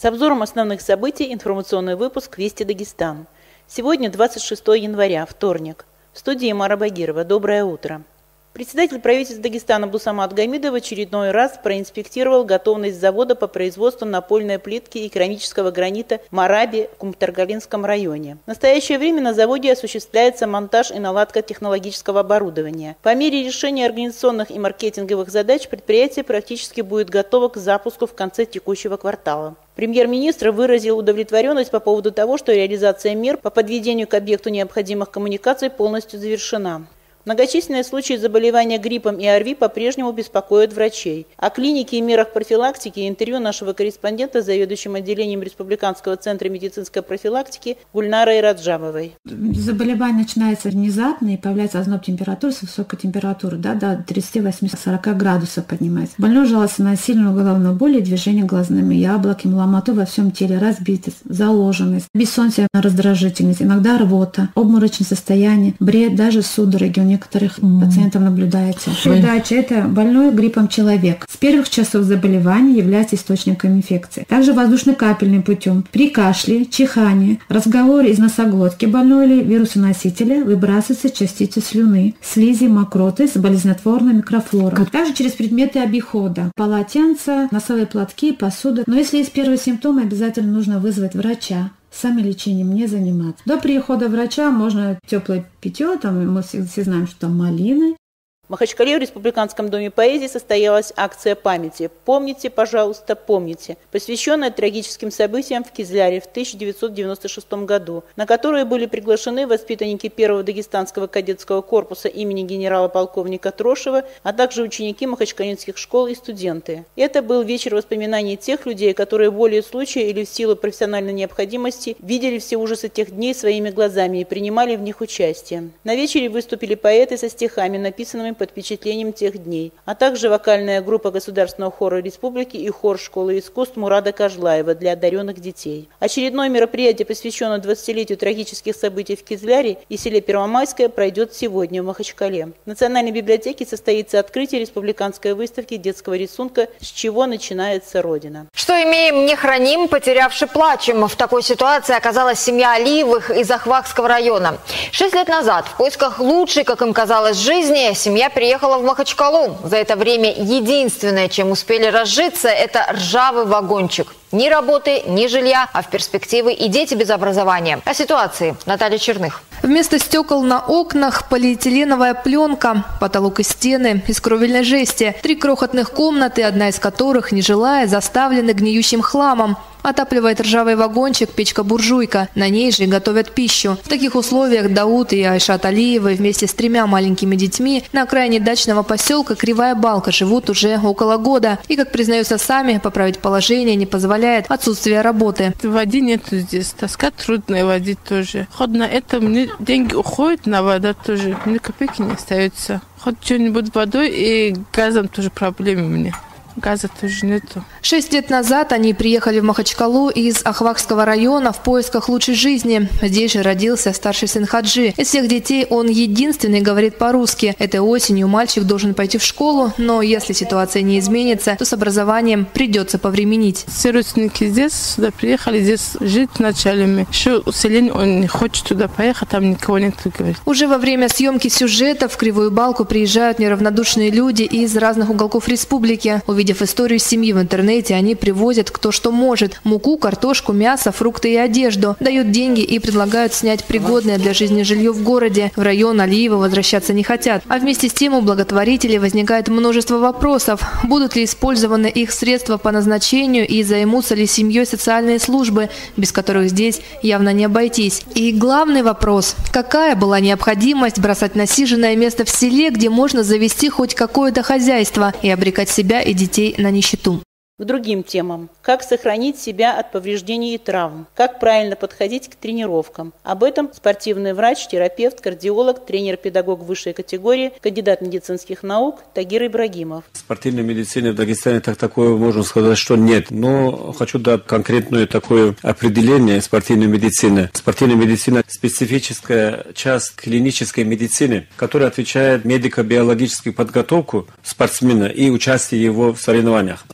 С обзором основных событий информационный выпуск «Вести Дагестан». Сегодня 26 января, вторник. В студии Мара Багирова. Доброе утро. Председатель правительства Дагестана Бусамат Гамидов в очередной раз проинспектировал готовность завода по производству напольной плитки и керамического гранита «Мараби» в Кумтаргалинском районе. В настоящее время на заводе осуществляется монтаж и наладка технологического оборудования. По мере решения организационных и маркетинговых задач предприятие практически будет готово к запуску в конце текущего квартала. Премьер-министр выразил удовлетворенность по поводу того, что реализация мер по подведению к объекту необходимых коммуникаций полностью завершена. Многочисленные случаи заболевания гриппом и ОРВИ по-прежнему беспокоят врачей. О клинике и мерах профилактики интервью нашего корреспондента с заведующим отделением Республиканского центра медицинской профилактики Гульнарой Раджабовой. Заболевание начинается внезапно и появляется озноб температуры с высокой температурой, до 38-40 градусов поднимается. Больной жалуется на сильную головную боль и движение глазными яблоками, ломоту во всем теле, разбитость, заложенность, бессонница, раздражительность, иногда рвота, обморочное состояние, бред, даже судороги у некоторых пациентов наблюдается. Передача – это больной гриппом человек. С первых часов заболевания является источником инфекции. Также воздушно-капельным путем. При кашле, чихании, разговоре из носоглотки больного или вирусоносителя выбрасываются частицы слюны, слизи, мокроты с болезнетворной микрофлорой. Также через предметы обихода. Полотенца, носовые платки, посуда. Но если есть первые симптомы, обязательно нужно вызвать врача. Сами лечением не заниматься. До прихода врача можно теплое питье, мы все знаем, что там малины. В Махачкале в Республиканском доме поэзии состоялась акция памяти «Помните, пожалуйста, помните», посвященная трагическим событиям в Кизляре в 1996 году, на которые были приглашены воспитанники первого дагестанского кадетского корпуса имени генерала-полковника Трошева, а также ученики махачкалинских школ и студенты. Это был вечер воспоминаний тех людей, которые волею случая или в силу профессиональной необходимости видели все ужасы тех дней своими глазами и принимали в них участие. На вечере выступили поэты со стихами, написанными под впечатлением тех дней, а также вокальная группа Государственного хора республики и хор школы искусств Мурада Кажлаева для одаренных детей. Очередное мероприятие, посвященное 20-летию трагических событий в Кизляре и селе Первомайское, пройдет сегодня в Махачкале. В Национальной библиотеке состоится открытие республиканской выставки детского рисунка «С чего начинается Родина». Что имеем, не храним, потерявши плачем. В такой ситуации оказалась семья Алиевых из Ахвакского района. 6 лет назад в поисках лучшей, как им казалось, жизни семья переехала в Махачкалу. За это время единственное, чем успели разжиться, это ржавый вагончик. Ни работы, ни жилья, а в перспективе и дети без образования. О ситуации Наталья Черных. Вместо стекол на окнах полиэтиленовая пленка, потолок и стены из кровельной жести, 3 крохотных комнаты, одна из которых, нежилая, заставлены гниющим хламом. Отапливает ржавый вагончик печка-буржуйка. На ней же готовят пищу. В таких условиях Дауд и Айшат Алиевы вместе с 3 маленькими детьми на окраине дачного поселка Кривая Балка живут уже около года. И, как признаются сами, поправить положение не позволяет отсутствие работы. Воды нету здесь. Таскать трудно, водить тоже. Хоть на это мне деньги уходят, на воду тоже. Мне копейки не остается. Хоть что-нибудь водой и газом тоже проблемы мне. Газа тоже нету. 6 лет назад они приехали в Махачкалу из Ахвакского района в поисках лучшей жизни. Здесь же родился старший сын Хаджи. Из всех детей он единственный говорит по-русски. Этой осенью мальчик должен пойти в школу, но если ситуация не изменится, то с образованием придется повременить. Все родственники здесь, сюда приехали, здесь жить вначале. Еще селение, он не хочет туда поехать, там никого нет, говорит. Уже во время съемки сюжета в Кривую Балку приезжают неравнодушные люди из разных уголков республики. Увидев историю семьи в интернете, они привозят кто что может – муку, картошку, мясо, фрукты и одежду. Дают деньги и предлагают снять пригодное для жизни жилье в городе. В район Алиева возвращаться не хотят. А вместе с тем у благотворителей возникает множество вопросов. Будут ли использованы их средства по назначению и займутся ли семьей социальные службы, без которых здесь явно не обойтись. И главный вопрос – какая была необходимость бросать насиженное место в селе, где можно завести хоть какое-то хозяйство и обрекать себя и детей на нищету? К другим темам. Как сохранить себя от повреждений и травм? Как правильно подходить к тренировкам? Об этом спортивный врач, терапевт, кардиолог, тренер-педагог высшей категории, кандидат медицинских наук Тагир Ибрагимов. В спортивной медицине в Дагестане такое можно сказать, что нет. Но хочу дать конкретное такое определение спортивной медицины. Спортивная медицина – специфическая часть клинической медицины, которая отвечает медико-биологическую подготовку спортсмена и участие его в соревнованиях. Главная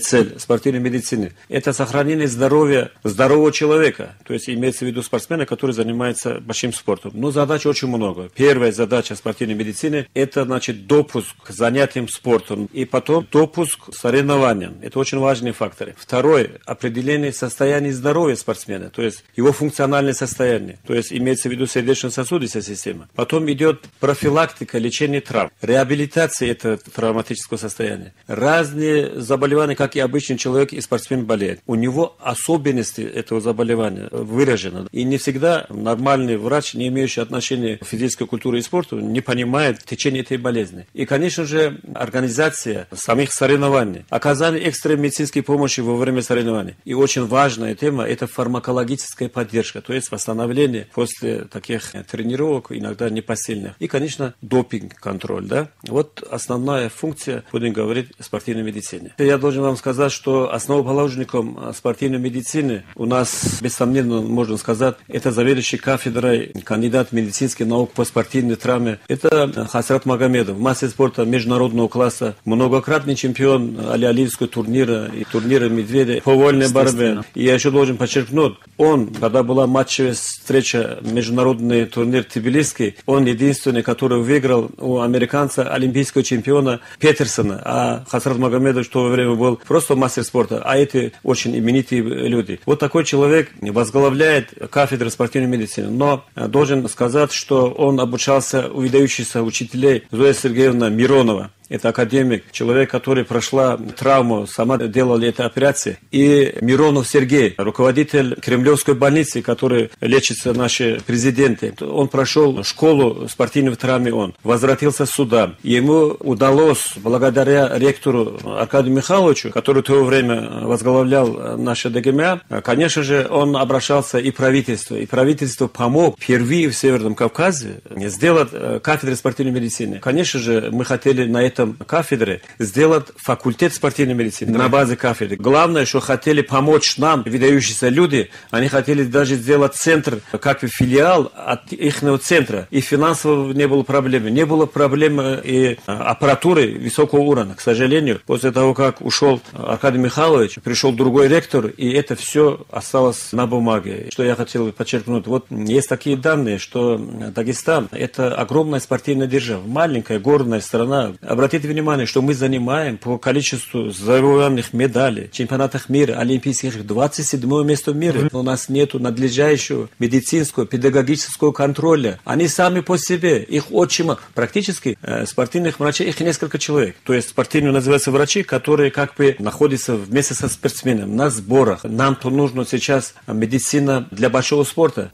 цель спортивной медицины – это сохранение здоровья здорового человека. То есть имеется в виду спортсмена, который занимается большим спортом. Но задач очень много. Первая задача спортивной медицины – это, значит, допуск к занятиям спортом. И потом допуск к соревнованиям. Это очень важные факторы. Второе – определение состояния здоровья спортсмена. То есть его функциональное состояние. То есть имеется в виду сердечно-сосудистая система. Потом идет профилактика, лечение травм. Реабилитация этого травматического состояния. Разные заболевания, как и обычный человек, и спортсмен болеет. У него особенности этого заболевания выражены. И не всегда нормальный врач, не имеющий отношения к физической культуре и спорту, не понимает течение этой болезни. И, конечно же, организация самих соревнований, оказание экстренной медицинской помощи во время соревнований. И очень важная тема – это фармакологическая поддержка, то есть восстановление после таких тренировок, иногда непосильных. И, конечно, допинг-контроль. Да? Вот основная функция, будем говорить, спортивной медицины. Я должен вам сказать, что основоположником спортивной медицины у нас, без сомнения, можно сказать, это заведующий кафедрой, кандидат медицинских наук по спортивной травме. Это Хасрат Магомедов, мастер спорта международного класса, многократный чемпион олимпийского турнира и турнира Медведя по вольной борьбе. И я еще должен подчеркнуть, он, когда была матчевая встреча, международный турнир Тбилисский, он единственный, который выиграл у американца олимпийского чемпиона Петерсона, а Хасрат Магомедов в то время был просто мастер спорта, а эти очень именитые люди. Вот такой человек возглавляет кафедру спортивной медицины, но должен сказать, что он обучался у выдающихся учителей Зоя Сергеевна Миронова. Это академик, человек, который прошла травму, сама делала эту операцию. И Миронов Сергей, руководитель Кремлевской больницы, который лечится наши президенты. Он прошел школу спортивной травмы, он возвратился сюда. Ему удалось, благодаря ректору Аркадию Михайловичу, который в то время возглавлял наше ДГМА, конечно же, он обращался и правительство. И правительство помог впервые в Северном Кавказе сделать кафедру спортивной медицины. Конечно же, мы хотели на этом кафедре сделать факультет спортивной медицины на базе кафедры. Главное, что хотели помочь нам, выдающиеся люди, они хотели даже сделать центр, как филиал от их центра. И финансово не было проблемы. Не было проблемы и аппаратуры высокого уровня. К сожалению, после того, как ушел Аркадий Михайлович, пришел другой ректор, и это все осталось на бумаге. Что я хотел подчеркнуть. Вот есть такие данные, что Дагестан – это огромная спортивная держава, маленькая горная страна. Обратите внимание, что мы занимаем по количеству завоеванных медалей, чемпионатах мира, олимпийских 27 место в мире. У нас нет надлежащего медицинского, педагогического контроля. Они сами по себе, их очень мало. Практически спортивных врачей, их несколько человек. То есть спортивные называются врачи, которые как бы находятся вместе со спортсменом на сборах. Нам-то нужно сейчас медицина для большого спорта.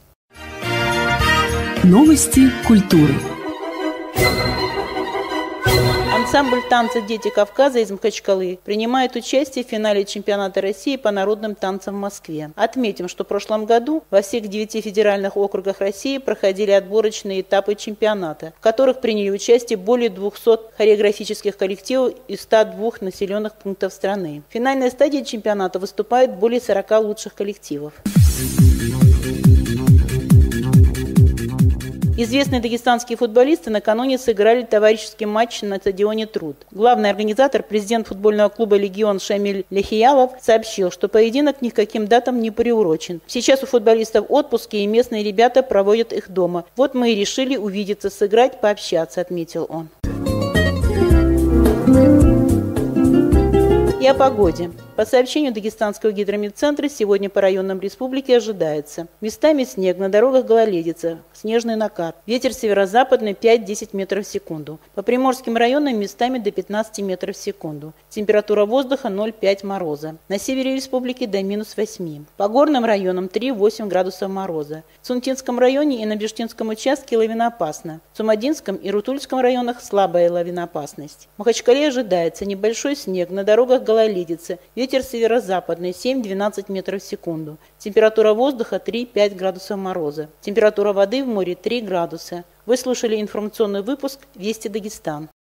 Новости культуры. Ансамбль танца «Дети Кавказа» из Махачкалы принимает участие в финале чемпионата России по народным танцам в Москве. Отметим, что в прошлом году во всех 9 федеральных округах России проходили отборочные этапы чемпионата, в которых приняли участие более 200 хореографических коллективов из 102 населенных пунктов страны. В финальной стадии чемпионата выступают более 40 лучших коллективов. Известные дагестанские футболисты накануне сыграли товарищеский матч на стадионе «Труд». Главный организатор, президент футбольного клуба «Легион» Шамиль Ляхиялов сообщил, что поединок ни к каким датам не приурочен. Сейчас у футболистов отпуски, и местные ребята проводят их дома. Вот мы и решили увидеться, сыграть, пообщаться, отметил он. И о погоде. По сообщению Дагестанского гидрометцентра, сегодня по районам республики ожидается. Местами снег, на дорогах гололедица, снежный накат. Ветер северо-западный 5-10 метров в секунду. По приморским районам местами до 15 метров в секунду. Температура воздуха 0,5 мороза. На севере республики до -8. По горным районам 3-8 градусов мороза. В Цунтинском районе и на Бештинском участке лавиноопасно. В Цумадинском и Рутульском районах слабая лавиноопасность. В Махачкале ожидается небольшой снег, на дорогах гололедица. Ветер северо-западный 7-12 метров в секунду. Температура воздуха 3-5 градусов мороза. Температура воды в море 3 градуса. Вы слушали информационный выпуск «Вести Дагестан».